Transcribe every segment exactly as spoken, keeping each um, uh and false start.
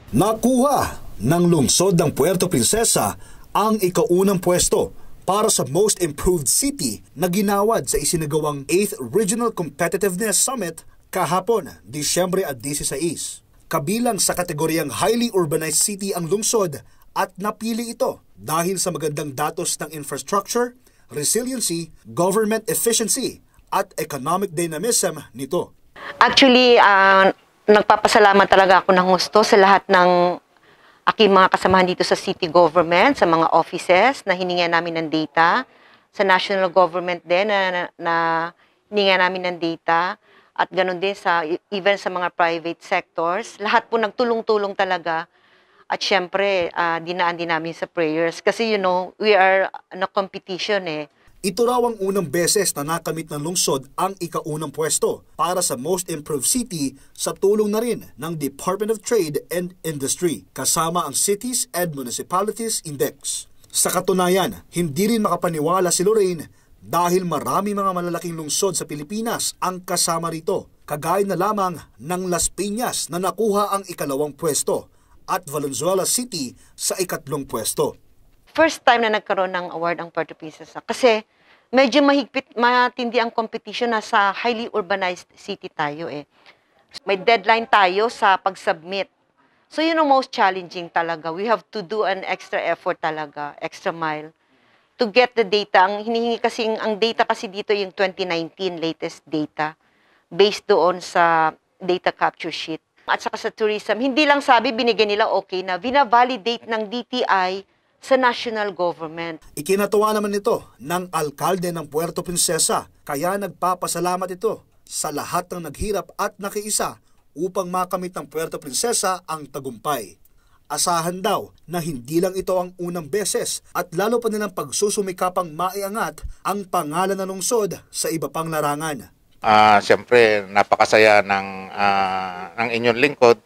Nakuha ng lungsod ng Puerto Princesa ang ikaunang pwesto para sa Most Improved City na ginawad sa isinagawang eighth Regional Competitiveness Summit kahapon, Disyembre disiseis. Kabilang sa kategoryang Highly Urbanized City ang lungsod at napili ito dahil sa magandang datos ng infrastructure, resiliency, government efficiency at economic dynamism nito. Actually, uh, nagpapasalamat talaga ako ng gusto sa lahat ng aking mga kasamahan dito sa city government, sa mga offices na hininga namin ng data, sa national government din na, na, na hininga namin ng data, at ganoon din sa even sa mga private sectors. Lahat po nagtulong-tulong talaga. At syempre, uh, dinaan din namin sa prayers. Kasi you know, we are na competition eh. Ito raw ang unang beses na nakamit ng lungsod ang ikaunang pwesto para sa Most Improved City sa tulong na rin ng Department of Trade and Industry kasama ang Cities and Municipalities Index. Sa katunayan, hindi rin makapaniwala si Lorraine dahil marami mga malalaking lungsod sa Pilipinas ang kasama rito, kagaya na lamang ng Las Piñas na nakuha ang ikalawang pwesto at Valenzuela City sa ikatlong pwesto. First time na nagkaroon ng award ang Puerto Princesa kasi medyo mahigpit, matindi ang competition na sa highly urbanized city tayo eh. May deadline tayo sa pag-submit. So yun ang most challenging talaga. We have to do an extra effort talaga, extra mile, to get the data. Ang hinihingi kasi, ang data kasi dito yung twenty nineteen latest data based doon sa data capture sheet. At saka sa tourism, hindi lang sabi binigyan nila okay na, vina-validate ng D T I sa national government. Ikinatuwa naman ito ng alkalde ng Puerto Princesa, kaya nagpapasalamat ito sa lahat ng naghirap at nakiisa upang makamit ng Puerto Princesa ang tagumpay. Asahan daw na hindi lang ito ang unang beses at lalo pa nilang pagsusumikapang maiangat ang pangalan ng lungsod sa iba pang larangan. Uh, Siyempre, napakasaya ng, uh, ng inyong lingkod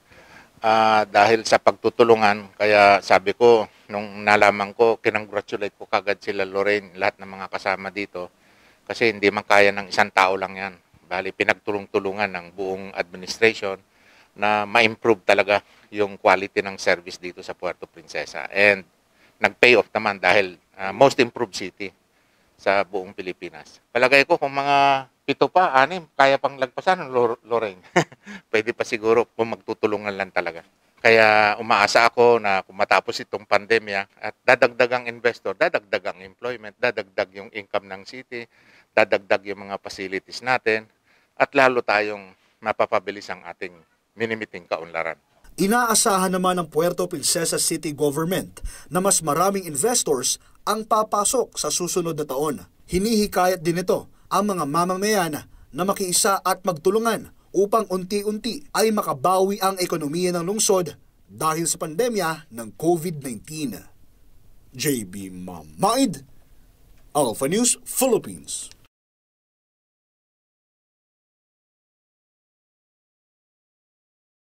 uh, dahil sa pagtutulungan. Kaya sabi ko, nung nalaman ko, kinongratulate ko kagad sila Lorraine, lahat ng mga kasama dito. Kasi hindi man kaya ng isang tao lang yan. Bali, pinagtulong-tulungan ng buong administration na ma-improve talaga yung quality ng service dito sa Puerto Princesa. And nag-pay off naman dahil uh, most improved city sa buong Pilipinas. Palagay ko kung mga pito pa, anim, kaya pang lagpasan ng Lorraine. Pwede pa siguro kung magtutulungan lang talaga. Kaya umaasa ako na kung matapos itong pandemya at dadagdag ang investor, dadagdag ang employment, dadagdag yung income ng city, dadagdag yung mga facilities natin, at lalo tayong mapapabilis ang ating minimiting kaunlaran. Inaasahan naman ng Puerto Princesa City Government na mas maraming investors ang papasok sa susunod na taon. Hinihikayat din ito ang mga mamamayan na makiisa at magtulungan upang unti-unti ay makabawi ang ekonomiya ng lungsod dahil sa pandemya ng COVID nineteen. J B Mamaid, Alpha News, Philippines.